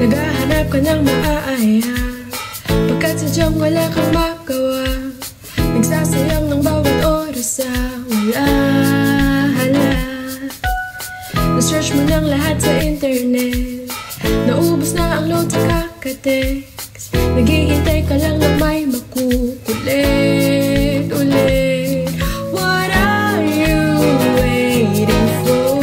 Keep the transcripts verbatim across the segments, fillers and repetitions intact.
Naghahanap ka ng maaaya pagkat sadyang wala kang magawa. Nagsasayang ng bawat oras sa wala hala. Na-search mo ng lahat sa internet, naubos na ang load sa kakatext. Naghihintay ka lang ng may makukulit ulit. What are you waiting for?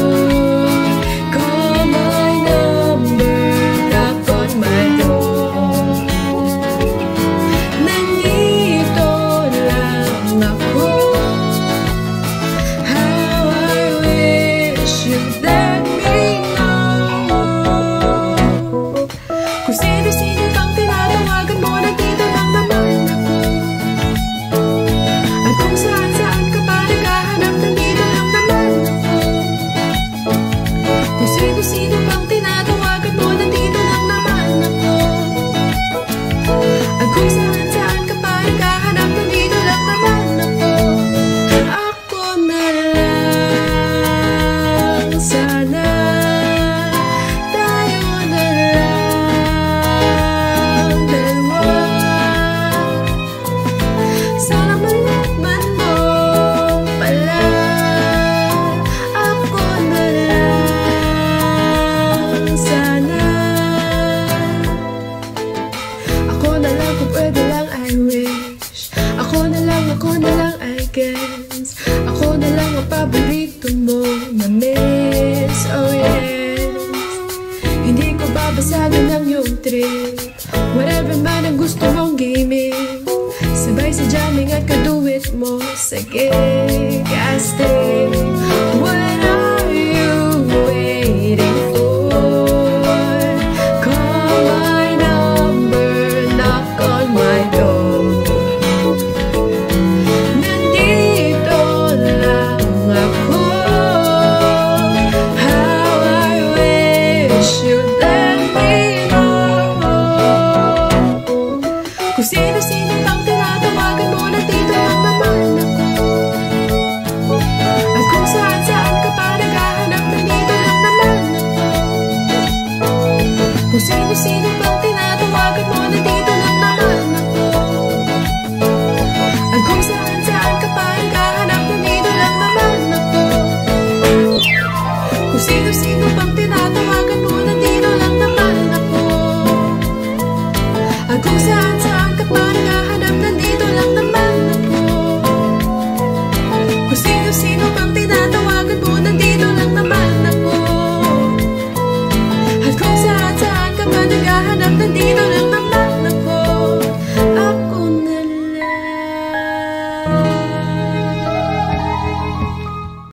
Call my number, knock on my door. Nandito lang ako. How I wish you'd let me know. Kung sino-sino pang tinatawagan mo, nandito lang naman ako. At kung saan-saan ka pa naghahanap, nandito lang naman ako. Kung sino-sino pang tinatawagan mo, nandito lang naman ako. At kung saan-saan ka pa naghahanap, nandito lang naman ako. Ako na lang sana, tayo na lang dalawa. Sana malaman mo pala, ako na lang sana. Ako na lang kung pwede lang, I wish. Ako na lang, ako na lang, I guess. Ako na lang ang paborito mo na miss, oh yes. Hindi ko babasagin ang iyong trip, whatever man ang gusto mong gaming. Sabay sa jamming at kaduit mo sa gig, I stay. What are you waiting for? Call my number, knock on my door. Nandito lang ako. How I wish you'd let me know. Kung sino-sino pang tinatawagan mo, nandito lang naman ako. At kung saan-saan ka pa naghahanap, nandito lang naman ako. Kung sino-sino